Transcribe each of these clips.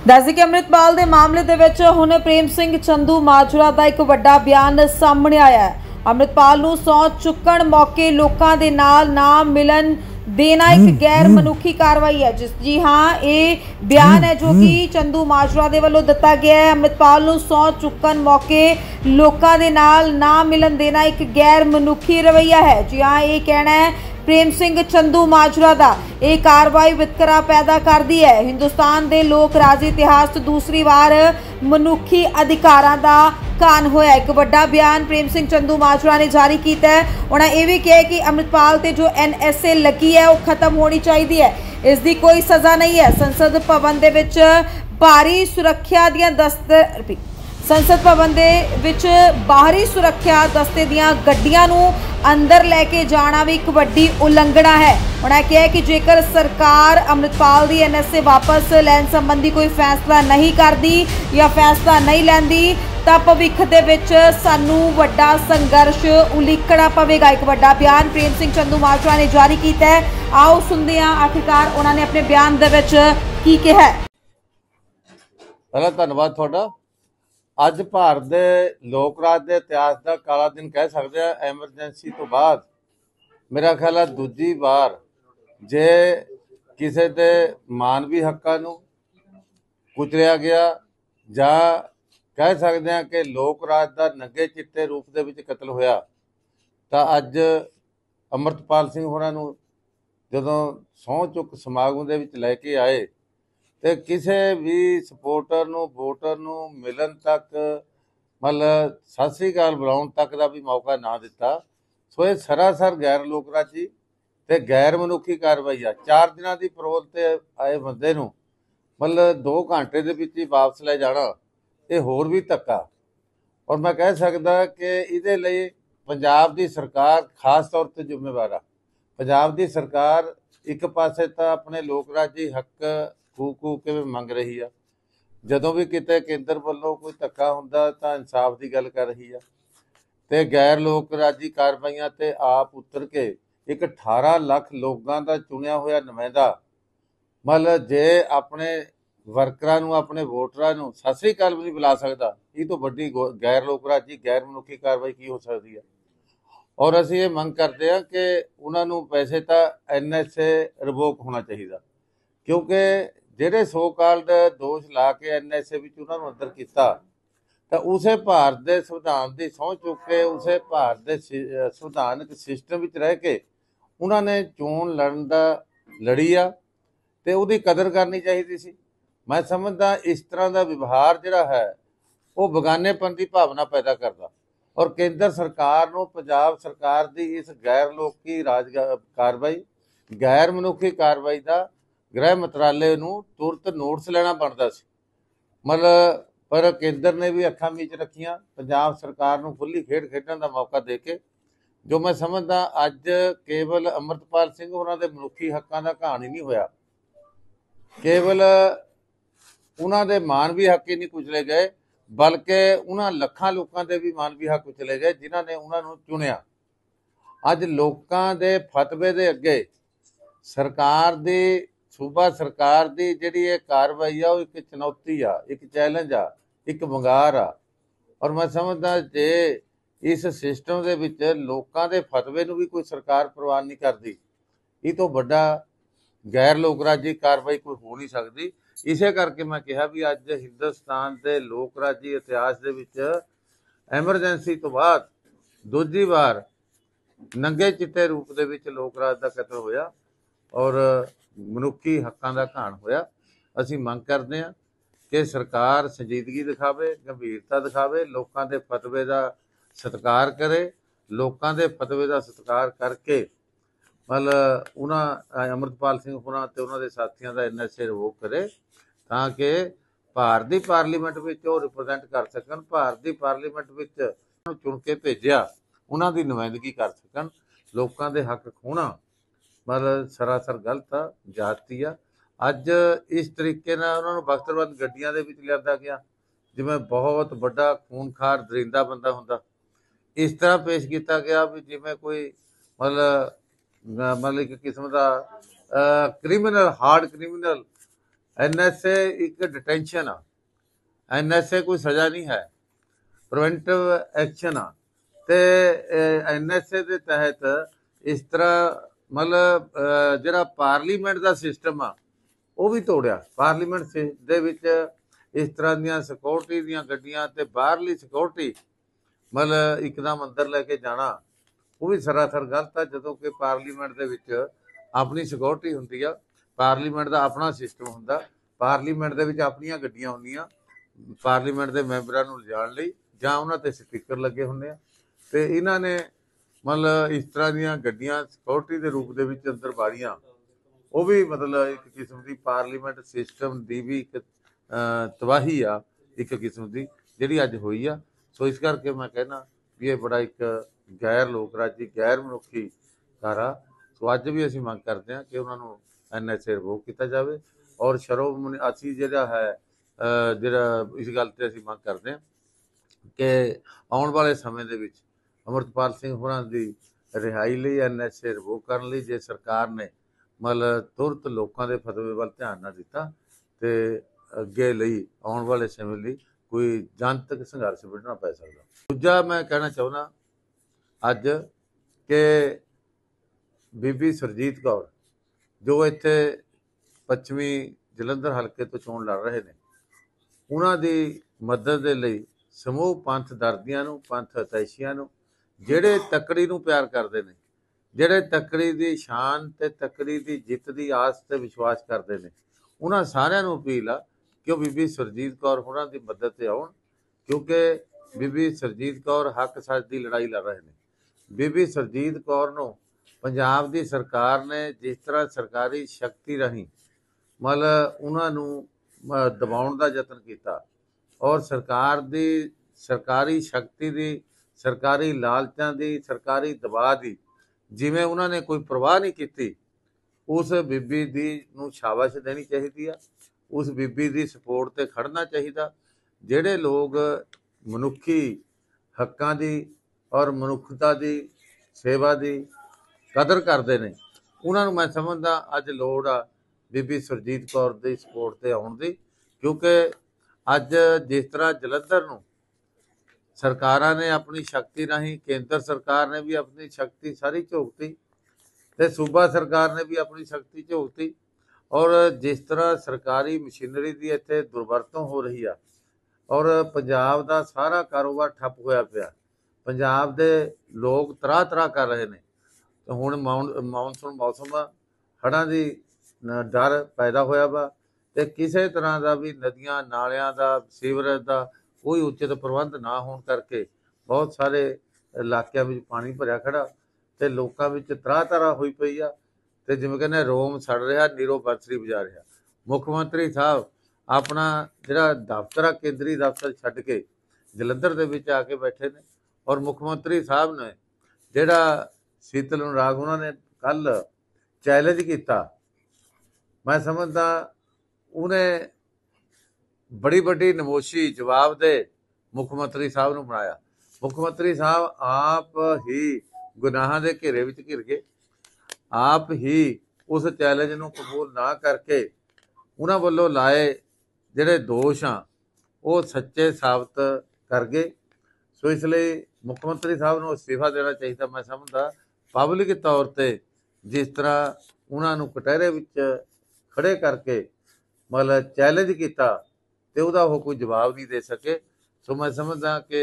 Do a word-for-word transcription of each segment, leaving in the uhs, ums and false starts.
ਦੱਸ ਕਿ ਅੰਮ੍ਰਿਤਪਾਲ ਦੇ ਮਾਮਲੇ ਦੇ ਵਿੱਚ ਹੁਣ ਪ੍ਰੇਮ ਸਿੰਘ ਚੰਦੂ ਮਾਜਰਾ ਦਾ ਇੱਕ ਵੱਡਾ ਬਿਆਨ ਸਾਹਮਣੇ ਆਇਆ ਹੈ। ਅੰਮ੍ਰਿਤਪਾਲ ਨੂੰ ਸਹੁੰ ਚੁੱਕਣ ਮੌਕੇ ਲੋਕਾਂ ਦੇ ਨਾਲ ਨਾ ਮਿਲਣ देना एक गैर मनुखी कार्रवाई है। जिस जी हाँ ये बयान है जो कि चंदू माजरा दे वालों दिता गया है। अमृतपाल नूं सहुं चुक्कण मौके लोकां दे नाल ना मिलन देना एक गैर मनुखी रवैया है। जी हाँ ये कहना है प्रेम सिंह चंदू माजरा दा ये कार्रवाई वितकरा पैदा करती है। हिंदुस्तान के लोक राज इतिहास दूसरी बार मनुखी अधिकारां दा कान होया। एक बड़ा बयान प्रेम सिंह चंदू माजरा ने जारी किया है। उन्होंने यह भी कहा कि अमृतपाल ते जो एन एस ए लगी है वो खत्म होनी चाहिए है, इसकी कोई सज़ा नहीं है। संसद भवन दे विच भारी सुरक्षा दियां दस्ते संसद भवन दे विच बाहरी सुरक्षा दस्ते दियां गड्डियां नूं अंदर लैके जाना भी एक वड्डी उलंघना है। उन्होंने कहा कि जेकर सरकार अमृतपाल दी एन एस ए वापस लैन संबंधी कोई फैसला नहीं करती या फैसला नहीं लैंदी तां भविख दे विच सानू वड्डा संघर्ष उलीकना पवेगा। एक वड्डा बयान प्रेम सिंह चंदू माजरा ने जारी किया है। आओ सुनते हैं आखिरकार उन्होंने अपने बयान दे विच की कहा है। पहला धन्यवाद तुहाडा। ਅੱਜ ਭਾਰਤ ਦੇ ਲੋਕ ਰਾਜ ਦੇ ਇਤਿਹਾਸ ਦਾ ਕਾਲਾ ਦਿਨ ਕਹਿ ਸਕਦੇ ਆ। ਐਮਰਜੈਂਸੀ ਤੋਂ ਬਾਅਦ ਮੇਰਾ ਖਿਆਲ ਹੈ ਦੂਜੀ ਵਾਰ ਜੇ ਕਿਸੇ ਦੇ ਮਾਨਵੀ ਹੱਕਾਂ ਨੂੰ ਕੁਚਲਿਆ ਗਿਆ ਜਾਂ ਕਹਿ ਸਕਦੇ ਆ ਕਿ ਲੋਕ ਰਾਜ ਦਾ ਨੰਗੇ ਚਿੱਟੇ ਰੂਪ ਦੇ ਵਿੱਚ ਕਤਲ ਹੋਇਆ ਤਾਂ ਅੱਜ ਅੰਮ੍ਰਿਤਪਾਲ ਸਿੰਘ ਹੋਰਾਂ ਨੂੰ ਜਦੋਂ ਸਹੁੰ ਚੁੱਕ ਸਮਾਗਮ ਦੇ ਵਿੱਚ ਲੈ ਕੇ ਆਏ ਤੇ ਕਿਸੇ ਵੀ ਸਪੋਰਟਰ ਨੂੰ ਵੋਟਰ ਨੂੰ ਮਿਲਣ ਤੱਕ ਮਤਲਬ ਸਤਿ ਸ੍ਰੀ ਅਕਾਲ ਬੁਲਾਉਣ ਤੱਕ ਦਾ ਵੀ ਮੌਕਾ ਨਾ ਦਿੱਤਾ। ਸੋ ਇਹ ਸਰਾਸਰ ਗੈਰ ਲੋਕਰਾਜੀ ਤੇ ਗੈਰ ਮਨੁੱਖੀ ਕਾਰਵਾਈ ਆ। ਚਾਰ ਦਿਨਾਂ ਦੀ ਪਰੋਲ ਤੇ ਆਏ ਬੰਦੇ ਨੂੰ ਮਤਲਬ ਦੋ ਘੰਟੇ ਦੇ ਵਿੱਚ ਹੀ ਵਾਪਸ ਲੈ ਜਾਣਾ ਇਹ ਹੋਰ ਵੀ ਧੱਕਾ। ਔਰ ਮੈਂ ਕਹਿ ਸਕਦਾ ਕਿ ਇਹਦੇ ਲਈ ਪੰਜਾਬ ਦੀ ਸਰਕਾਰ ਖਾਸ ਤੌਰ ਤੇ ਜ਼ਿੰਮੇਵਾਰ ਆ। ਪੰਜਾਬ ਦੀ ਸਰਕਾਰ ਇੱਕ ਪਾਸੇ ਤਾਂ ਆਪਣੇ ਲੋਕਰਾਜੀ ਹੱਕ ਖੂ ਖੂ ਕੇ ਮੰਗ ਰਹੀ ਆ, ਜਦੋਂ ਵੀ ਕਿਤੇ ਕੇਂਦਰ ਵੱਲੋਂ ਕੋਈ ਧੱਕਾ ਹੁੰਦਾ ਤਾਂ ਇਨਸਾਫ ਦੀ ਗੱਲ ਕਰ ਰਹੀ ਆ ਤੇ ਗੈਰ ਲੋਕ ਰਾਜੀ ਕਾਰਵਾਈਆਂ ਤੇ ਆਪ ਉਤਰ ਕੇ ਇੱਕ ਅਠਾਰਾਂ ਲੱਖ ਲੋਕਾਂ ਦਾ ਚੁਣਿਆ ਹੋਇਆ ਨੁਮਾਇੰਦਾ ਮਤਲਬ ਜੇ ਆਪਣੇ ਵਰਕਰਾਂ ਨੂੰ ਆਪਣੇ ਵੋਟਰਾਂ ਨੂੰ ਸਤਿ ਸ੍ਰੀ ਅਕਾਲ ਵੀ ਨਹੀਂ ਬੁਲਾ ਸਕਦਾ, ਇਹ ਤੋਂ ਵੱਡੀ ਗੈਰ ਲੋਕ ਰਾਜੀ ਗੈਰ ਮਨੁੱਖੀ ਕਾਰਵਾਈ ਕੀ ਹੋ ਸਕਦੀ ਹੈ। ਔਰ ਅਸੀਂ ਇਹ ਮੰਗ ਕਰਦੇ ਹਾਂ ਕਿ ਉਹਨਾਂ ਨੂੰ ਵੈਸੇ ਤਾਂ ਐਨ ਐਸ ਏ ਰਿਵੋਕ ਹੋਣਾ ਚਾਹੀਦਾ, ਕਿਉਂਕਿ ਜਿਹੜੇ ਸੋ ਕਾਲਡ ਦੋਸ਼ ਲਾ ਕੇ ਐਨ ਐਸ ਏ ਵਿੱਚ ਉਹਨਾਂ ਨੂੰ ਅੰਦਰ ਕੀਤਾ ਤਾਂ ਉਸੇ ਭਾਰਤ ਦੇ ਸੰਵਿਧਾਨ ਦੀ ਸਹੁੰ ਚੁੱਕ ਕੇ ਉਸੇ ਭਾਰਤ ਦੇ ਸੰਵਿਧਾਨਕ ਸਿਸਟਮ ਵਿੱਚ ਰਹਿ ਕੇ ਉਹਨਾਂ ਨੇ ਚੋਣ ਲੜਨ ਦਾ ਲੜੀ ਆ ਤੇ ਉਹਦੀ ਕਦਰ ਕਰਨੀ ਚਾਹੀਦੀ ਸੀ। ਮੈਂ ਸਮਝਦਾ ਇਸ ਤਰ੍ਹਾਂ ਦਾ ਵਿਵਹਾਰ ਜਿਹੜਾ ਹੈ ਉਹ ਬੇਗਾਨੇਪਨ ਦੀ ਭਾਵਨਾ ਪੈਦਾ ਕਰਦਾ ਔਰ ਕੇਂਦਰ ਸਰਕਾਰ ਨੂੰ ਪੰਜਾਬ ਸਰਕਾਰ ਦੀ ਇਸ ਗੈਰ ਲੋਕੀ ਰਾਜ ਕਾਰਵਾਈ ਗੈਰ ਮਨੁੱਖੀ ਕਾਰਵਾਈ ਦਾ ਗ੍ਰਹਿ ਮੰਤਰਾਲੇ ਨੂੰ ਤੁਰਤ ਨੋਟਿਸ ਲੈਣਾ ਬਣਦਾ ਸੀ। ਮਤਲਬ ਪਰ ਕੇਂਦਰ ਨੇ ਵੀ ਅੱਖਾਂ ਮੀਚ ਰੱਖੀਆਂ, ਪੰਜਾਬ ਸਰਕਾਰ ਨੂੰ ਖੁੱਲ੍ਹੀ ਖੇਡ ਖੇਡਣ ਦਾ ਮੌਕਾ ਦੇ ਕੇ ਜੋ ਮੈਂ ਸਮਝਦਾ ਅੱਜ ਕੇਵਲ ਅੰਮ੍ਰਿਤਪਾਲ ਸਿੰਘ ਹੋਰਾਂ ਦੇ ਮਨੁੱਖੀ ਹੱਕਾਂ ਦਾ ਘਾਣ ਹੀ ਨਹੀਂ ਹੋਇਆ, ਕੇਵਲ ਉਹਨਾਂ ਦੇ ਮਾਨਵੀ ਹੱਕ ਹੀ ਨਹੀਂ ਕੁਚਲੇ ਗਏ ਬਲਕਿ ਉਹਨਾਂ ਲੱਖਾਂ ਲੋਕਾਂ ਦੇ ਵੀ ਮਾਨਵੀ ਹੱਕ ਕੁਚਲੇ ਗਏ ਜਿਨ੍ਹਾਂ ਨੇ ਉਹਨਾਂ ਨੂੰ ਚੁਣਿਆ। ਅੱਜ ਲੋਕਾਂ ਦੇ ਫਤਵੇ ਦੇ ਅੱਗੇ ਸਰਕਾਰ ਦੀ सूबा सरकार की जी कार्रवाई आ एक चुनौती आ, एक चैलेंज आ, एक वंगार आ। और मैं समझदा जे इस सिस्टम दे विच लोकां दे फतवे नूं भी कोई सरकार प्रवान नहीं करती, ये तो बड़ा गैर लोकराजी कार्रवाई कोई हो नहीं सकती। इसे करके मैं कहा भी अज हिंदुस्तान के लोकराजी इतिहास दे विच एमरजेंसी तो बाद दूजी बार नंगे चिट्टे रूप दे विच लोकराज का कतल होया और ਮਨੁੱਖੀ ਹੱਕਾਂ ਦਾ ਘਾਣ ਹੋਇਆ। ਅਸੀਂ ਮੰਗ ਕਰਦੇ ਹਾਂ ਕਿ ਸਰਕਾਰ ਸੰਜੀਦਗੀ ਦਿਖਾਵੇ, ਗੰਭੀਰਤਾ ਦਿਖਾਵੇ, ਲੋਕਾਂ ਦੇ ਫਤਵੇ ਦਾ ਸਤਿਕਾਰ ਕਰੇ, ਲੋਕਾਂ ਦੇ ਫਤਵੇ ਦਾ ਸਤਿਕਾਰ ਕਰਕੇ ਮਤਲਬ ਉਹਨਾਂ ਅੰਮ੍ਰਿਤਪਾਲ ਸਿੰਘ ਹੋਰਾਂ ਤੇ ਉਹਨਾਂ ਦੇ ਸਾਥੀਆਂ ਦਾ ਐਨ ਐਸ ਏ ਰਿਵੋਕ ਕਰੇ ਤਾਂ ਕਿ ਭਾਰਤ ਦੀ ਪਾਰਲੀਮੈਂਟ ਵਿੱਚ ਉਹ ਰਿਪਰੈਜ਼ੈਂਟ ਕਰ ਸਕਣ, ਭਾਰਤ ਦੀ ਪਾਰਲੀਮੈਂਟ ਵਿੱਚ ਉਹਨੂੰ ਚੁਣ ਕੇ ਭੇਜਿਆ ਉਹਨਾਂ ਦੀ ਨੁਮਾਇੰਦਗੀ ਕਰ ਸਕਣ। ਲੋਕਾਂ ਦੇ ਹੱਕ ਖੋਹਣਾ ਮਤਲਬ ਸਰਾਸਰ ਗਲਤ ਆ, ਜਾਤੀ ਆ। ਅੱਜ ਇਸ ਤਰੀਕੇ ਨਾਲ ਉਹਨਾਂ ਨੂੰ ਬਖਤਰਬੰਦ ਗੱਡੀਆਂ ਦੇ ਵਿੱਚ ਲਿਆਂਦਾ ਗਿਆ ਜਿਵੇਂ ਬਹੁਤ ਵੱਡਾ ਖੂਨਖਾਰ ਦਰਿੰਦਾ ਬੰਦਾ ਹੁੰਦਾ, ਇਸ ਤਰ੍ਹਾਂ ਪੇਸ਼ ਕੀਤਾ ਗਿਆ ਵੀ ਜਿਵੇਂ ਕੋਈ ਮਤਲਬ ਮਤਲਬ ਇੱਕ ਕਿਸਮ ਦਾ criminal hard criminal N S A एक डिटेंशन आ, एन एस ए कोई सज़ा नहीं है, प्रिवेंटिव एक्शन आ। ते एन एस ए के तहत इस तरह मतलब जिहड़ा पार्लीमेंट का सिस्टम आ वो भी तोड़िया। पार्लीमेंट दे विच इस तरह दियां सिक्योरिटी दियां गड्डियां ते बाहरली सिक्योरिटी मतलब एकदम अंदर लैके जाना वो भी सरासर गलत है। जदों कि पार्लीमेंट दे विच अपनी सिक्योरिटी हुंदी आ, पार्लीमेंट का अपना सिस्टम हुंदा, पार्लीमेंट दे विच अपनियां गड्डियां हुंदियां पार्लीमेंट के मैंबरां नूं लिजाण लई, जां उन्हां ते स्पीकर लगे हुंदे आ। ते इन्हां ने मतलब इस तरह दियां गड्डियां सिक्योरिटी के रूप दे विच अंदर बाड़ियां, वो भी मतलब एक किस्म की पार्लीमेंट सिस्टम की भी एक तबाही आ, एक किस्म की जिहड़ी अज होई आ। सो इस करके मैं कहना भी ये बड़ा एक गैर लोक राजी गैर मनुखी कारा। सो अज भी असीं मंग करते हैं कि उन्होंने एन एस ए रिवोक किया जाए और शरोमणी असीं जिहड़ा है जिहड़ा इस गल ते असीं मंग करते हैं कि आउण वाले समय दे विच अमृतपाल सिंह होरां दी रिहाई लई एन एस ए रिवोक करन लई जे सरकार ने मतलब तुरंत लोगों के फतवे वाल ध्यान ना दिता तो अगे लई आउण वाले समय लई कोई जनतक संघर्ष विढ़ना पै सकदा। दूजा मैं कहना चाहुंदा अज कि बीबी सुरजीत कौर जो इत्थे पश्चिमी जलंधर हल्के तो चोण लड़ रहे हैं, उन्हां दी मदद दे लई समूह पंथ दर्दियां नूं, पंथ हतैशियां नूं, ਜਿਹੜੇ तकड़ी नूं प्यार करते हैं, ਜਿਹੜੇ तकड़ी की शान ते तकड़ी की जित की आस ते विश्वास करते हैं, उन्हां सारिਆਂ ਨੂੰ अपील आ कि ਉਹ ਬੀਬੀ ਸੁਰਜੀਤ ਕੌਰ ਹੋਰਾਂ ਦੀ मदद ਤੇ ਆਉਣ, क्योंकि ਬੀਬੀ ਸੁਰਜੀਤ ਕੌਰ हक सच की लड़ाई लड़ रहे हैं। ਬੀਬੀ ਸੁਰਜੀਤ ਕੌਰ ਨੂੰ पंजाब की सरकार ने जिस तरह सरकारी शक्ति राही मतलब उन्होंने दबाउण का यतन किया और सरकार की सरकारी शक्ति की सरकारी लालचां की सरकारी दबाव की जिमें उन्होंने कोई परवाह नहीं की, उस बीबी दी नूं शाबाश देनी चाहिए आ, उस बीबी की सपोर्ट ते खड़ना चाहिए। जिहड़े लोग मनुखी हक्कां दी और मनुखता की सेवा की कदर करते हैं, उन्होंने मैं समझदा अज लोड़ आ बीबी सुरजीत कौर की सपोर्ट ते आउण दी, क्योंकि अज जिस तरह जलंधर नूं सरकारां ने अपनी शक्ति राही, केंद्र सरकार ने भी अपनी शक्ति सारी झोकती ते सूबा सरकार ने भी अपनी शक्ति झोकती, और जिस तरह सरकारी मशीनरी की इत्थे दुरवरतों हो रही है और पंजाब का सारा कारोबार ठप होया पिया, पंजाब दे लोग तराह तराह कर रहे हैं। तो हुण माउन मानसून मौसम आ, हड़ां दी डर पैदा होया वा ते किसी तरह का भी नदियां नालियां दा सीवरेज का कोई उचित प्रबंध ना होने करके बहुत सारे इलाकों में पानी भरिया खड़ा ते लोकां विच तराह तराह हुई पई आ ते जिवें कहने रोम सड़ रहा, नीरो बरसरी बजा रहा। मुख्यमंत्री साहब अपना जिहड़ा दफ्तर आ केंद्री दफ्तर छड्ड के जलंधर दे विच आके बैठे ने और मुख्यमंत्री साहब ने जिहड़ा शीतल अनुराग उन्होंने कल चैलेंज किया, मैं समझदा उन्हें बड़ी बड़ी नमोशी जवाब दे मुख्यमंत्री साहब नूं बनाया। मुख्यमंत्री साहब आप ही गुनाहां दे घेरे विच घिर गए, आप ही उस चैलेंज नूं कबूल ना करके उन्हां वल्लों लाए जिहड़े दोष आ वो सच्चे साबित कर गए। सो इसलिए मुख्यमंत्री साहब नूं इस्तीफा देना चाहिए। मैं समझदा पब्लिक तौर पर जिस तरह उन्होंने कटहरे विच खड़े करके मतलब चैलेंज किया तो वह वो कोई जवाब नहीं दे सके। सो मैं समझदा कि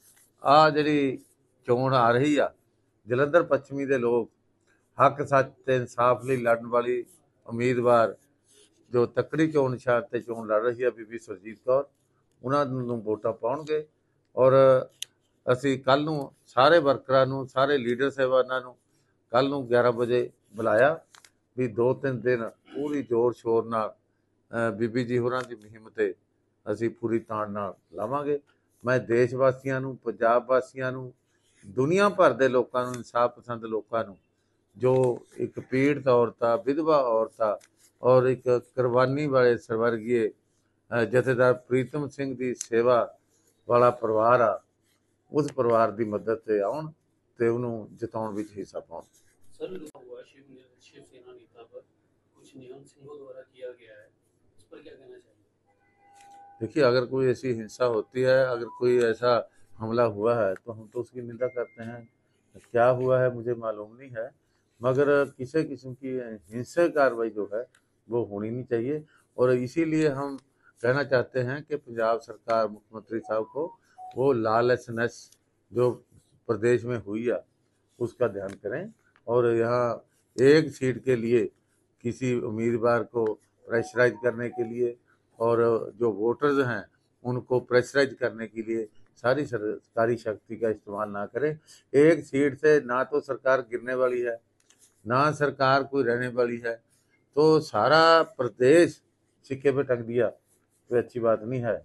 आ जी चोण आ रही आ जलंधर पश्चिमी के लोग हक सच ते इंसाफ लिए लड़न वाली उम्मीदवार जो तकड़ी चोण निशान ते चोण लड़ रही है बीबी सुरजीत कौर, उन्होंने वोटां पाउणगे और असी कल नूं सारे वर्करां नूं सारे लीडर साहिबानां नूं कल नूं ग्यारह बजे बुलाया भी दो तीन दिन पूरी जोर शोर नाल बीबी जी होरां दी मुहिम ते असी पूरी ताण नाल लावांगे। मैं देश वासियां नूं पंजाब वासियां नूं दुनिया भर दे लोकां नूं इंसाफ पसंद लोकां नूं जो एक पीड़ित औरतां विधवा औरतां और एक कुर्बानी वाले स्वर्गीय जथेदार प्रीतम सिंह की सेवा वाला परिवार आ उस परिवार की मदद से आउण ते उन्होंने जिताउण विच हिस्सा पाउण। सर हुआ शिवसेना नेता पर कुछ नियम सिंहों द्वारा किया गया है, इस पर क्या कहना चाहिए? देखिए, अगर कोई ऐसी हिंसा होती है, अगर कोई ऐसा हमला हुआ है तो हम तो उसकी निंदा करते हैं। क्या हुआ है मुझे मालूम नहीं है, मगर किसी किस्म की हिंसक कार्रवाई जो है वो होनी नहीं चाहिए। और इसीलिए हम कहना चाहते हैं कि पंजाब सरकार मुख्यमंत्री साहब को वो लॉलेसनेस जो प्रदेश में हुई है उसका ध्यान करें, और यहाँ एक सीट के लिए किसी उम्मीदवार को प्रेशराइज करने के लिए और जो वोटर्स हैं उनको प्रेशराइज करने के लिए सारी सरकारी शक्ति का इस्तेमाल ना करें। एक सीट से ना तो सरकार गिरने वाली है, ना सरकार कोई रहने वाली है, तो सारा प्रदेश सिक्के पे टंग दिया तो अच्छी बात नहीं है।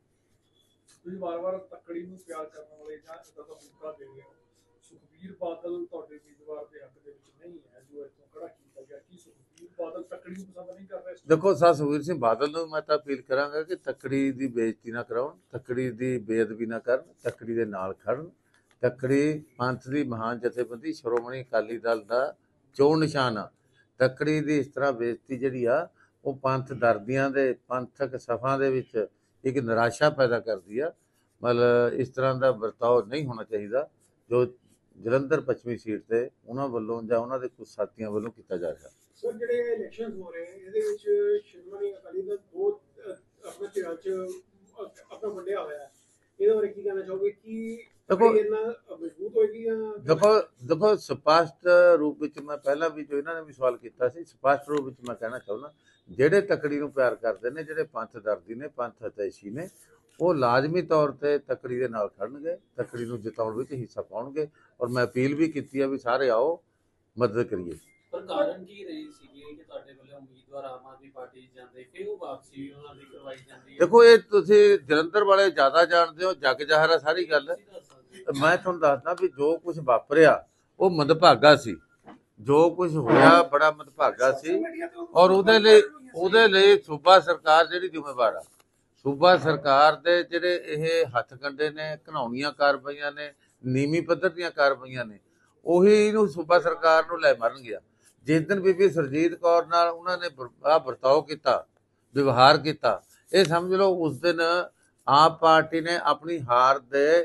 ਤੁਸੀਂ ਵਾਰ-ਵਾਰ ਤੱਕੜੀ ਨੂੰ ਪਿਆਰ ਕਰਨ ਵਾਲੇ ਜਾਂ ਇਦਾਂ ਦਾ ਮੁੱਦਾ ਦੇ ਰਹੇ ਹੋ। ਸੁਖਬੀਰ ਬਾਦਲ ਤੁਹਾਡੇ ਉਮੀਦਵਾਰ ਦੇ ਹੱਕ ਦੇ ਵਿੱਚ ਨਹੀਂ ਹੈ ਜੋ ਇੱਥੋਂ ਖੜਾ ਕੀਤਾ ਗਿਆ, ਕੀ ਸੁਖਬੀਰ ਬਾਦਲ ਤੱਕੜੀ ਨੂੰ ਪਸੰਦ ਨਹੀਂ ਕਰ ਰਹੇ? ਦੇਖੋ, ਸਰ ਸੁਖਬੀਰ ਸਿੰਘ ਬਾਦਲ ਨੂੰ ਮੈਂ ਤਾਂ ਅਪੀਲ ਕਰਾਂਗਾ ਕਿ ਤੱਕੜੀ ਦੀ ਬੇਇੱਜ਼ਤੀ ਨਾ ਕਰਾਉਣ, ਤੱਕੜੀ ਦੀ ਬੇਅਦਬੀ ਨਾ ਕਰਨ, ਤੱਕੜੀ ਦੇ ਨਾਲ ਖੜਨ। ਤੱਕੜੀ ਪੰਥ ਦੀ ਮਹਾਨ ਜਥੇਬੰਦੀ ਸ਼੍ਰੋਮਣੀ ਅਕਾਲੀ ਦਲ ਦਾ ਚੋਣ ਨਿਸ਼ਾਨ ਆ। ਤੱਕੜੀ ਦੀ ਇਸ ਤਰ੍ਹਾਂ ਬੇਇੱਜ਼ਤੀ ਜਿਹੜੀ ਆ ਉਹ ਪੰਥ ਦਰਦੀਆਂ ਦੇ ਪੰਥਕ ਸਫਾਂ ਦੇ ਵਿੱਚ ਇੱਕ ਨਿਰਾਸ਼ਾ ਪੈਦਾ ਕਰਦੀ ਆ। ਮਤਲਬ ਇਸ ਤਰ੍ਹਾਂ ਦਾ ਵਰਤਾਓ ਨਹੀਂ ਹੋਣਾ ਚਾਹੀਦਾ ਜੋ ਜਲੰਧਰ ਪੱਛਮੀ ਸੀਟ ਤੇ ਉਹਨਾਂ ਵੱਲੋਂ ਜਾਂ ਉਹਨਾਂ ਦੇ ਕੁਝ ਸਾਥੀਆਂ ਵੱਲੋਂ ਕੀਤਾ ਜਾ ਰਿਹਾ। ਸਰ, ਜਿਹੜੇ ਇਲੈਕਸ਼ਨ ਹੋ ਰਹੇ ਇਹਦੇ ਵਿੱਚ ਸ਼੍ਰੋਮਣੀ ਅਕਾਲੀ ਦਲ ਦੋ ਆਪਣੇ ਧਿਰਾਂ 'ਚ ਆਪਣਾ ਵੰਡਿਆ ਹੋਇਆ ਹੈ, ਇਹਦੇ ਬਾਰੇ ਕੀ ਕਹਿਣਾ ਚਾਹੋਗੇ? ਕਿ ਦੇਖੋ ਇਹਨਾਂ ਮਜ਼ਬੂਤ ਹੋਏਗੀ ਜਾਂ ਦੇਖੋ ਦੇਖੋ ਸਪਸ਼ਟ ਰੂਪ ਵਿੱਚ ਮੈਂ ਪਹਿਲਾਂ ਵੀ ਜੋ ਇਹਨਾਂ ਨੇ ਵੀ ਸਵਾਲ ਕੀਤਾ ਸੀ, ਸਪਸ਼ਟ ਰੂਪ ਵਿੱਚ ਮੈਂ ਕਹਿਣਾ ਚਾਹੁੰਦਾ, ਜਿਹੜੇ ਤੱਕੜੀ ਨੂੰ ਪਿਆਰ ਕਰਦੇ ਨੇ, ਜਿਹੜੇ ਪੰਥ ਦਰਦੀ ਨੇ, ਪੰਥ ਹਿਤੈਸ਼ੀ ਨੇ, ਉਹ ਲਾਜ਼ਮੀ ਤੌਰ ਤੇ ਤੱਕੜੀ ਦੇ ਨਾਲ ਖੜਨਗੇ, ਤੱਕੜੀ ਨੂੰ ਜਿਤਾਉਣ ਵਿੱਚ ਹਿੱਸਾ ਪਾਉਣਗੇ। ਔਰ ਮੈਂ ਅਪੀਲ ਵੀ ਕੀਤੀ ਹੈ ਵੀ ਸਾਰੇ ਆਓ ਮਦਦ ਕਰੀਏ। ਪਰ ਕਾਰਨ ਕੀ ਰਹੀ ਸੀਗੀ ਕਿ ਤੁਹਾਡੇ ਵੱਲੋਂ ਉਮੀਦਵਾਰ ਆਮ ਆਦਮੀ ਪਾਰਟੀ ਜਾਂਦੇ ਫਿਰ ਉਹ ਵਾਪਸੀ ਵੀ ਉਹਨਾਂ ਦੀ ਕਰਵਾਈ ਜਾਂਦੀ ਹੈ? ਦੇਖੋ, ਇਹ ਤੁਸੀਂ ਜਲੰਧਰ ਵਾਲੇ ਜ਼ਿਆਦਾ ਜਾਣਦੇ ਹੋ, ਜੱਗ ਜ਼ਾਹਰ ਹੈ ਸਾਰੀ ਗੱਲ। ਮੈਂ ਤੁਹਾਨੂੰ ਦੱਸਦਾ ਵੀ ਜੋ ਕੁਝ ਵਾਪਰਿਆ ਉਹ ਮੰਦਭਾਗਾ ਸੀ, ਜੋ ਕੁਝ ਹੋਇਆ ਬੜਾ ਮੰਦਭਾਗਾ ਸੀ, ਔਰ ਉਹਦੇ ਲਈ ਉਹਦੇ ਲਈ ਸੂਬਾ ਸਰਕਾਰ ਜਿਹੜੀ ਜ਼ਿੰਮੇਵਾਰ ਆ, ਸੂਬਾ ਸਰਕਾਰ ਦੇ ਜਿਹੜੇ ਇਹ ਹੱਥ ਕੰਡੇ ਨੇ, ਘਿਨਾਉਣੀਆਂ ਕਾਰਵਾਈਆਂ ਨੇ, ਨੀਵੀਂ ਪੱਧਰ ਦੀਆਂ ਕਾਰਵਾਈਆਂ ਨੇ, ਉਹੀ ਇਹਨੂੰ ਸੂਬਾ ਸਰਕਾਰ ਨੂੰ ਲੈ ਮਰਨ ਗਿਆ। ਜਿਸ ਦਿਨ ਬੀਬੀ ਸੁਰਜੀਤ ਕੌਰ ਨਾਲ ਉਹਨਾਂ ਨੇ ਆਹ ਵਰਤਾਓ ਕੀਤਾ, ਵਿਵਹਾਰ ਕੀਤਾ, ਇਹ ਸਮਝ ਲਓ ਉਸ ਦਿਨ ਆਮ ਪਾਰਟੀ ਨੇ ਆਪਣੀ ਹਾਰ ਦੇ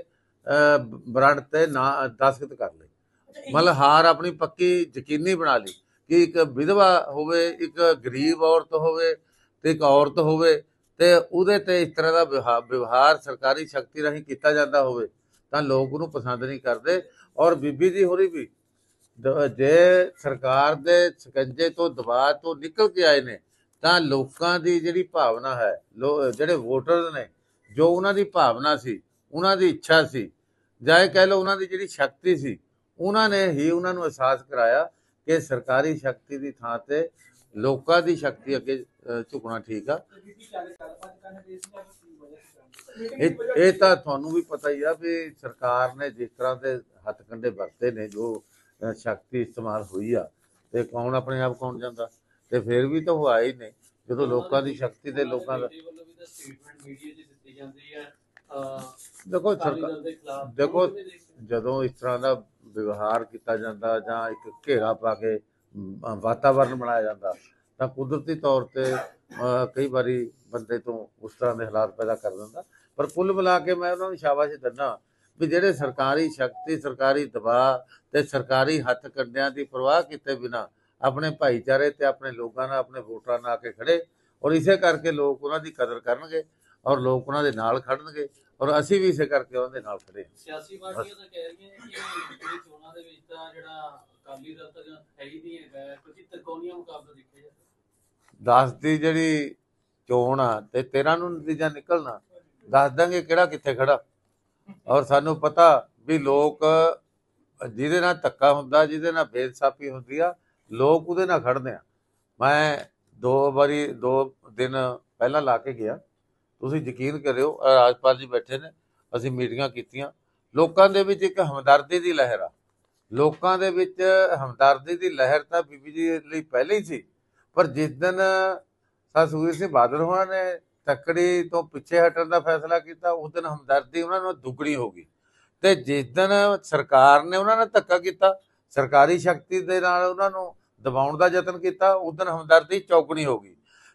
ਬਰੰਡ ਤੇ ਨਾ ਦਸਤਖਤ ਕਰ ਲਏ। ਮਤਲਬ ਹਾਰ ਆਪਣੀ ਪੱਕੀ ਯਕੀਨੀ ਬਣਾ ਲਈ ਕਿ ਇੱਕ ਵਿਧਵਾ ਹੋਵੇ, ਇੱਕ ਗਰੀਬ ਔਰਤ ਹੋਵੇ ਤੇ ਇੱਕ ਔਰਤ ਹੋਵੇ, ਤੇ ਉਹਦੇ ਤੇ ਇਸ ਤਰ੍ਹਾਂ ਦਾ ਵਿਵਹਾਰ ਸਰਕਾਰੀ ਸ਼ਕਤੀ ਰਾਹੀਂ ਕੀਤਾ ਜਾਂਦਾ ਹੋਵੇ ਤਾਂ ਲੋਕ ਉਹਨੂੰ ਪਸੰਦ ਨਹੀਂ ਕਰਦੇ। ਔਰ ਬੀਬੀ ਜੀ ਹੋਰੀ ਵੀ ਜੇ ਸਰਕਾਰ ਦੇ ਸਕੰਜੇ ਤੋਂ ਦਬਾਅ ਤੋਂ ਨਿਕਲ ਕੇ ਆਏ ਨੇ ਤਾਂ ਲੋਕਾਂ ਦੀ ਜਿਹੜੀ ਭਾਵਨਾ ਹੈ, ਲੋ ਜਿਹੜੇ ਵੋਟਰਸ ਨੇ, ਜੋ ਉਹਨਾਂ ਦੀ ਭਾਵਨਾ ਸੀ, ਉਹਨਾਂ ਦੀ ਇੱਛਾ ਸੀ, ਜਾਂ ਇਹ ਕਹਿ ਲਓ ਉਹਨਾਂ ਦੀ ਜਿਹੜੀ ਸ਼ਕਤੀ ਸੀ, ਉਹਨਾਂ ਨੇ ਹੀ ਉਹਨਾਂ ਨੂੰ ਅਹਿਸਾਸ ਕਰਾਇਆ ਕਿ ਸਰਕਾਰੀ ਸ਼ਕਤੀ ਦੀ ਥਾਂ ਤੇ ਲੋਕਾਂ ਦੀ ਸ਼ਕਤੀ ਅੱਗੇ ਝੁਕਣਾ ਠੀਕ ਆ। ਇਹ ਇਹ ਤਾਂ ਤੁਹਾਨੂੰ ਵੀ ਪਤਾ ਹੀ ਆ ਵੀ ਸਰਕਾਰ ਨੇ ਜਿਸ ਤਰ੍ਹਾਂ ਦੇ ਹੱਥ ਕੰਡੇ ਵਰਤੇ ਨੇ, ਜੋ ਸ਼ਕਤੀ ਇਸਤੇਮਾਲ ਹੋਈ ਆ, ਤੇ ਕੌਣ ਆਪਣੇ ਆਪ ਕੌਣ ਜਾਂਦਾ, ਤੇ ਫਿਰ ਵੀ ਤਾਂ ਉਹ ਆਏ ਹੀ ਨੇ ਜਦੋਂ ਲੋਕਾਂ ਦੀ ਸ਼ਕਤੀ ਤੇ ਲੋਕਾਂ ਦਾ। ਦੇਖੋ ਸਰਕਾਰ ਦੇਖੋ ਜਦੋਂ ਇਸ ਤਰ੍ਹਾਂ ਦਾ ਵਿਵਹਾਰ ਕੀਤਾ ਜਾਂਦਾ ਜਾਂ ਇੱਕ ਘੇਰਾ ਪਾ ਕੇ ਵਾਤਾਵਰਨ ਬਣਾਇਆ ਜਾਂਦਾ ਤਾਂ ਕੁਦਰਤੀ ਤੌਰ ਤੇ ਕਈ ਵਾਰੀ ਬੰਦੇ ਤੋਂ ਉਸ ਤਰ੍ਹਾਂ ਦੇ ਹਾਲਾਤ ਪੈਦਾ ਕਰ ਦਿੰਦਾ। ਪਰ ਕੁੱਲ ਮਿਲਾ ਕੇ ਮੈਂ ਉਹਨਾਂ ਨੂੰ ਸ਼ਾਬਾਸ਼ ਦਿੰਦਾ ਵੀ ਜਿਹੜੇ ਸਰਕਾਰੀ ਸ਼ਕਤੀ, ਸਰਕਾਰੀ ਦਬਾਅ ਤੇ ਸਰਕਾਰੀ ਹੱਥ ਕੰਡਿਆਂ ਦੀ ਪਰਵਾਹ ਕੀਤੇ ਬਿਨਾਂ ਆਪਣੇ ਭਾਈਚਾਰੇ ਤੇ ਆਪਣੇ ਲੋਕਾਂ ਨਾਲ, ਆਪਣੇ ਵੋਟਰਾਂ ਨਾਲ ਆ ਕੇ ਖੜੇ, ਔਰ ਇਸੇ ਕਰਕੇ ਲੋਕ ਉਹਨਾਂ ਦੀ ਕਦਰ ਕਰਨਗੇ ਔਰ ਲੋਕ ਉਹਨਾਂ ਦੇ ਨਾਲ ਖੜਨਗੇ, ਔਰ ਅਸੀਂ ਵੀ ਇਸੇ ਕਰਕੇ ਉਹਨਾਂ ਦੇ ਨਾਲ ਖੜੇ। ਸਿਆਸੀ ਪਾਰਟੀਆਂ ਤਾਂ ਕਹਿ ਰਹੀਆਂ ਕਿ ਚੋਣਾਂ ਦੇ ਵਿੱਚ ਤਾਂ ਜਿਹੜਾ ਅਕਾਲੀ ਦਲ ਤਾਂ ਹੈ ਹੀ ਨਹੀਂ ਹੈਗਾ, ਕਿਉਂਕਿ ਤਿਰਕੋਣੀਆ ਮੁਕਾਬਲਾ ਦੇਖਿਆ ਜਾਂਦਾ। ਦਸ ਦੀ ਜਿਹੜੀ ਚੋਣ ਆ ਤੇ ਤੇਰਾਂ ਨੂੰ ਨਤੀਜਾ ਨਿਕਲਣਾ, ਦੱਸ ਦਾਂਗੇ ਕਿਹੜਾ ਕਿੱਥੇ ਖੜਾ। ਔਰ ਸਾਨੂੰ ਪਤਾ ਵੀ ਲੋਕ ਜਿਹਦੇ ਨਾਲ ਧੱਕਾ ਹੁੰਦਾ, ਜਿਹਦੇ ਨਾਲ ਬੇਇਨਸਾਫੀ ਹੁੰਦੀ ਆ, ਲੋਕ ਉਹਦੇ ਨਾਲ ਖੜਦੇ ਆ। ਮੈਂ ਦੋ ਵਾਰੀ ਦੋ ਦਿਨ ਪਹਿਲਾਂ ਲਾ ਕੇ ਗਿਆ, ਤੁਸੀਂ ਯਕੀਨ ਕਰਿਓ, ਰਾਜਪਾਲ ਜੀ ਬੈਠੇ ਨੇ, ਅਸੀਂ ਮੀਟਿੰਗਾਂ ਕੀਤੀਆਂ, ਲੋਕਾਂ ਦੇ ਵਿੱਚ ਇੱਕ ਹਮਦਰਦੀ ਦੀ ਲਹਿਰ ਆ। ਲੋਕਾਂ ਦੇ ਵਿੱਚ ਹਮਦਰਦੀ ਦੀ ਲਹਿਰ ਤਾਂ ਬੀਬੀ ਜੀ ਲਈ ਪਹਿਲੇ ਹੀ ਸੀ, ਪਰ ਜਿਸ ਦਿਨ ਸਰ ਸੁਖਬੀਰ ਸਿੰਘ ਬਾਦਲ ਹੋਣਾ ਨੇ ਤੱਕੜੀ ਤੋਂ ਪਿੱਛੇ ਹਟਣ ਦਾ ਫੈਸਲਾ ਕੀਤਾ, ਉਸ ਦਿਨ ਹਮਦਰਦੀ ਉਹਨਾਂ ਨੂੰ ਦੁੱਗਣੀ ਹੋ ਗਈ। ਤੇ ਜਿਸ ਦਿਨ ਸਰਕਾਰ ਨੇ ਉਹਨਾਂ ਨਾਲ ਧੱਕਾ ਕੀਤਾ, ਸਰਕਾਰੀ ਸ਼ਕਤੀ ਦੇ ਨਾਲ ਉਹਨਾਂ ਨੂੰ ਦਬਾਉਣ ਦਾ ਯਤਨ ਕੀਤਾ, ਉਸ ਦਿਨ ਹਮਦਰਦੀ ਚੌਗਣੀ ਹੋ ਗਈ।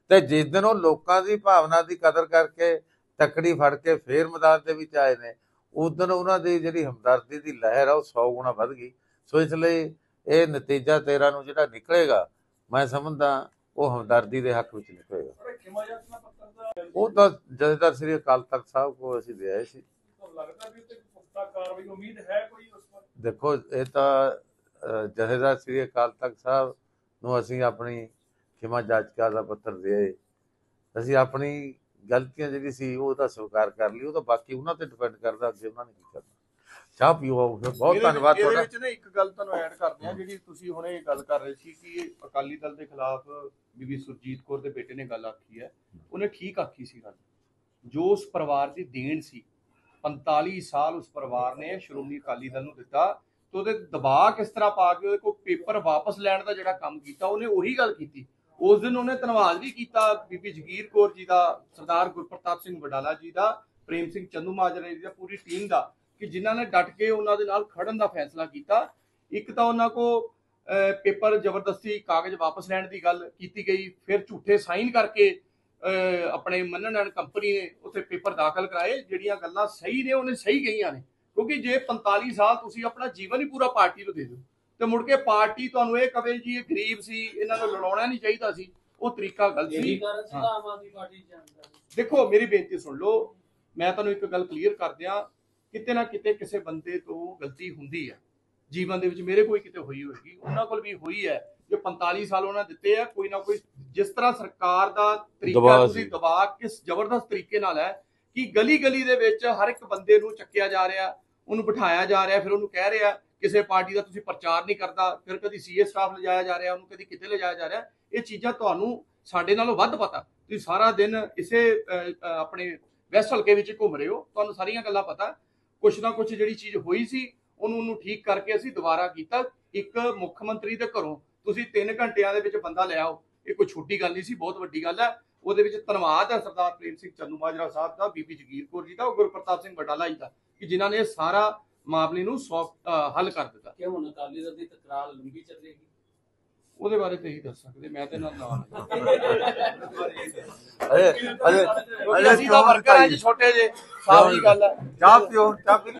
ਤੇ ਜਿਸ ਦਿਨ ਉਹ ਲੋਕਾਂ ਦੀ ਭਾਵਨਾ ਦੀ ਕਦਰ ਕਰਕੇ ਤੱਕੜੀ ਫੜ ਕੇ ਫੇਰ ਮੈਦਾਨ ਦੇ ਵਿੱਚ ਆਏ ਨੇ, ਉਸ ਦਿਨ ਉਹਨਾਂ ਦੀ ਜਿਹੜੀ ਹਮਦਰਦੀ ਦੀ ਲਹਿਰ ਆ ਉਹ ਸੌ ਗੁਣਾ ਵੱਧ ਗਈ। ਸੋ ਇਸ ਲਈ ਇਹ ਨਤੀਜਾ ਤੇਰਾਂ ਨੂੰ ਜਿਹੜਾ ਨਿਕਲੇਗਾ, ਮੈਂ ਸਮਝਦਾ ਉਹ ਹਮਦਰਦੀ ਦੇ ਹੱਕ ਵਿੱਚ ਨਿਕਲੇਗਾ। ਪਰ ਖਿਮਾ ਯਾਤਰਾ ਪੱਤਰ ਦਾ ਉਹ ਤਾਂ ਜਥੇਦਾਰ ਸ੍ਰੀ ਅਕਾਲ ਤਖਤ ਸਾਹਿਬ ਕੋਲ ਅਸੀਂ ਦੇ ਆਏ ਸੀ। ਤੁਹਾਨੂੰ ਲੱਗਦਾ ਵੀ ਉੱਤੇ ਪੁਖਤਾ ਕਾਰਵਾਈ ਉਮੀਦ ਹੈ ਕੋਈ ਉਸ ਪਰ? ਦੇਖੋ, ਇਹ ਤਾਂ ਅਹ, ਜਥੇਦਾਰ ਸ੍ਰੀ ਅਕਾਲ ਤਖਤ ਸਾਹਿਬ ਨੂੰ ਅਸੀਂ ਆਪਣੀ ਖਿਮਾ ਜਾਚਕਾ ਦਾ ਪੱਤਰ ਦੇ ਆਏ। ਅਸੀਂ ਆਪਣੀ ਗਲਤੀਆਂ ਜਿਹੜੀ ਸੀ ਉਹ ਤਾਂ ਸਵੀਕਾਰ ਕਰ ਲਈ, ਉਹ ਤਾਂ ਬਾਕੀ ਉਹਨਾਂ ਤੇ ਡਿਪੈਂਡ ਕਰਦਾ ਅੱਗੇ ਉਹਨਾਂ ਨੇ ਕੀ ਕਰਨਾ। ਚਾਹ ਪੀਓ, ਬਹੁਤ ਧੰਨਵਾਦ ਇਹਦੇ ਤੁਹਾਡਾ। ਵਿੱਚ ਨਾ ਇੱਕ ਗੱਲ ਤੁਹਾਨੂੰ ਐਡ ਕਰਦੇ ਆ, ਜਿਹੜੀ ਤੁਸੀਂ ਹੁਣੇ ਇਹ ਗੱਲ ਕਰ ਰਹੇ ਸੀ ਕਿ ਅਕਾਲੀ ਦਲ ਦੇ ਖਿਲਾਫ ਬੀਬੀ ਸੁਰਜੀਤ ਕੌਰ ਦੇ ਬੇਟੇ ਨੇ ਗੱਲ ਆਖੀ ਹੈ, ਉਹਨੇ ਠੀਕ ਆਖੀ ਸੀ ਗੱਲ। ਜੋ ਉਸ ਪਰਿਵਾਰ ਦੀ ਦੇਣ ਸੀ, ਪੰਤਾਲੀ ਸਾਲ ਉਸ ਪਰਿਵਾਰ ਨੇ ਸ਼੍ਰੋਮਣੀ ਅਕਾਲੀ ਦਲ ਨੂੰ ਦਿੱਤਾ, ਤੇ ਉਹਦੇ ਦਬਾਅ ਕਿਸ ਤਰ੍ਹਾਂ ਪਾ ਕੇ ਉਹਦੇ ਕੋਲ ਪੇਪਰ ਵਾਪਸ ਲੈਣ ਦਾ ਜਿਹੜਾ ਕੰਮ ਕੀਤਾ, ਉਹਨੇ ਉਹੀ ਗੱਲ ਕੀਤੀ। ਉਸ ਦਿਨ ਉਹਨੇ ਧੰਨਵਾਦ ਵੀ ਕੀਤਾ ਬੀਬੀ ਜਗੀਰ ਕੌਰ ਜੀ ਦਾ, ਸਰਦਾਰ ਗੁਰਪ੍ਰਤਾਪ ਸਿੰਘ ਵਡਾਲਾ ਜੀ ਦਾ, ਪ੍ਰੇਮ ਸਿੰਘ ਚੰਦੂਮਾਜਰਾ ਜੀ ਦਾ, ਪੂਰੀ ਟੀਮ ਦਾ, ਕਿ ਜਿਨ੍ਹਾਂ ਨੇ ਡਟ ਕੇ ਉਹਨਾਂ ਦੇ ਨਾਲ ਖੜਨ ਦਾ ਫੈਸਲਾ ਕੀਤਾ। ਇੱਕ ਤਾਂ ਉਹਨਾਂ ਕੋ ਪੇਪਰ ਜ਼ਬਰਦਸਤੀ ਕਾਗਜ਼ ਵਾਪਸ ਲੈਣ ਦੀ ਗੱਲ ਕੀਤੀ ਗਈ, ਫਿਰ ਝੂਠੇ ਸਾਈਨ ਕਰਕੇ ਆਪਣੇ ਮੰਨਣ ਐਂਡ ਕੰਪਨੀ ਨੇ ਉੱਥੇ ਪੇਪਰ ਦਾਖਲ ਕਰਾਏ। ਜਿਹੜੀਆਂ ਗੱਲਾਂ ਸਹੀ ਨੇ ਉਹਨੇ ਸਹੀ ਕਹੀਆਂ ਨੇ, ਕਿਉਂਕਿ ਜੇ ਪੰਤਾਲੀ ਸਾਲ ਤੁਸੀਂ ਆਪਣਾ ਜੀਵਨ ਹੀ ਪੂਰਾ ਪਾਰਟੀ ਨੂੰ ਦੇ ਦਿਓ ਤੇ ਮੁੜ ਕੇ ਪਾਰਟੀ ਤੁਹਾਨੂੰ ਇਹ ਕਵੇ ਜੀ ਇਹ ਗਰੀਬ ਸੀ, ਇਹਨਾਂ ਨੂੰ ਲੜਾਉਣਾ ਨਹੀਂ ਚਾਹੀਦਾ ਸੀ, ਉਹ ਤਰੀਕਾ ਗਲਤ ਸੀ। ਦੇਖੋ, ਮੇਰੀ ਬੇਨਤੀ ਸੁਣ ਲਓ, ਮੈਂ ਤੁਹਾਨੂੰ ਇੱਕ ਗੱਲ ਕਲੀਅਰ ਕਰ ਦਿਆਂ, ਕਿਤੇ ਨਾ ਕਿਤੇ ਕਿਸੇ ਬੰਦੇ ਤੋਂ ਗਲਤੀ ਹੁੰਦੀ ਹੈ ਜੀਵਨ ਦੇ ਵਿੱਚ। ਮੇਰੇ ਕੋਈ ਕਿਤੇ ਹੋਈ ਹੋਏਗੀ, ਉਹਨਾਂ ਕੋਲ ਵੀ ਹੋਈ ਹੈ। ਜੋ ਪੰਤਾਲੀ ਸਾਲ ਉਹਨਾਂ ਦਿੱਤੇ ਆ, ਕੋਈ ਨਾ ਕੋਈ ਜਿਸ ਤਰ੍ਹਾਂ ਸਰਕਾਰ ਦਾ ਤਰੀਕਾ ਤੁਸੀਂ ਦਬਾਅ ਕਿਸ ਜ਼ਬਰਦਸਤ ਤਰੀਕੇ ਨਾਲ ਹੈ ਕਿ ਗਲੀ ਗਲੀ ਦੇ ਵਿੱਚ ਹਰ ਇੱਕ ਬੰਦੇ ਨੂੰ ਚੱਕਿਆ ਜਾ ਰਿਹਾ, ਉਹਨੂੰ ਬਿਠਾਇਆ ਜਾ ਰਿਹਾ, ਫਿਰ ਉਹਨੂੰ ਕਹਿ ਰਿਹਾ ਕਿਸੇ ਪਾਰਟੀ ਦਾ ਤੁਸੀਂ ਪ੍ਰਚਾਰ ਨਹੀਂ ਕਰਦਾ, ਫਿਰ ਕਦੀ ਸੀਏ ਸਟਾਫ ਲਿਜਾਇਆ ਜਾ ਰਿਹਾ, ਉਹਨੂੰ ਕਦੀ ਕਿਤੇ ਲਿਜਾਇਆ ਜਾ ਰਿਹਾ। ਇਹ ਚੀਜ਼ਾਂ ਤੁਹਾਨੂੰ ਸਾਡੇ ਨਾਲੋਂ ਵੱਧ ਪਤਾ, ਤੁਸੀਂ ਸਾਰਾ ਦਿਨ ਇਸੇ ਆਪਣੇ ਵੈਸਟ ਹਲਕੇ ਵਿੱਚ ਘੁੰਮ ਰਹੇ ਹੋ, ਤੁਹਾਨੂੰ ਸਾਰੀਆਂ ਗੱਲਾਂ ਪਤਾ। ਕੁਛ ਨਾ ਕੁਛ ਜਿਹੜੀ ਚੀਜ਼ ਹੋਈ ਸੀ ਉਹਨੂੰ ਉਹਨੂੰ ਠੀਕ ਕਰਕੇ ਅਸੀਂ ਦੁਬਾਰਾ ਕੀਤਾ। ਇੱਕ ਮੁੱਖ ਮੰਤਰੀ ਦੇ ਘਰੋਂ ਤੁਸੀਂ ਤਿੰਨ ਘੰਟਿਆਂ ਦੇ ਵਿੱਚ ਬੰਦਾ ਲੈ ਆਓ, ਇਹ ਕੋਈ ਛੋਟੀ ਗੱਲ ਨਹੀਂ ਸੀ, ਬਹੁਤ ਵੱਡੀ ਗੱਲ ਹੈ। ਉਹਦੇ ਵਿੱਚ ਧੰਨਵਾਦ ਹੈ ਸਰਦਾਰ ਪ੍ਰੇਮ ਸਿੰਘ ਚੰਦੂਮਾਜਰਾ ਸਾਹਿਬ ਦਾ, ਬੀਬੀ ਜਗੀਰ ਕੌਰ ਜੀ ਦਾ, ਗੁਰਪ੍ਰਤਾਪ ਸਿੰਘ ਵਡਾਲਾ ਜੀ ਦਾ, ਕਿ ਜਿਨ੍ਹਾਂ ਨੇ ਸਾਰਾ ਮਾਮਲੇ ਨੂੰ ਸੌਫਟ ਹੱਲ ਕਰ ਦਿੱਤਾ। ਕਿ ਹੁਣ ਅਕਾਲੀ ਦਲ ਦੀ ਤਕਰਾਰ ਲੰਬੀ ਚੱਲੇਗੀ, ਉਹਦੇ ਬਾਰੇ ਤੇ ਹੀ ਦੱਸ ਸਕਦੇ, ਮੈਂ ਤੇ ਨਾਲ ਨਾਲ ਅਜੇ ਅਜੇ ਅਸੀਂ ਤਾਂ ਵਰਕਰ ਹਾਂ ਜੀ, ਛੋਟੇ ਜਿਹੇ, ਸਾਫ ਜੀ ਗੱਲ ਹੈ। ਚਾਹ ਪੀਓ, ਚਾਹ ਪੀ